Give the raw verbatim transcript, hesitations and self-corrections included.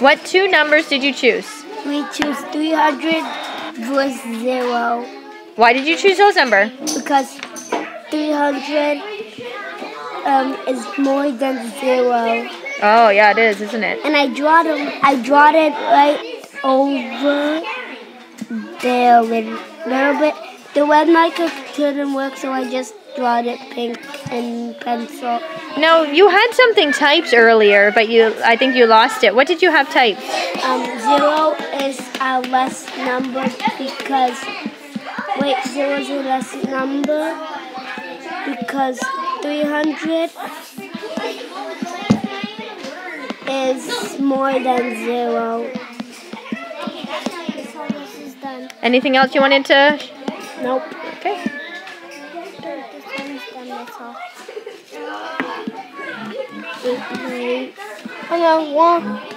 What two numbers did you choose? We choose three hundred versus zero. Why did you choose those numbers? Because three hundred um, is more than zero. Oh, yeah, it is, isn't it? And I draw them. I draw it right over there with a little bit. The red marker didn't work, so I just draw it pink and pencil. No, you had something typed earlier, but you I think you lost it. What did you have typed? Um, zero is a less number because wait, zero is a less number because three hundred is more than zero. So this is done. Anything else you wanted to? Nope. Okay. This one's done, that's all. Eight, nine. Oh no, one.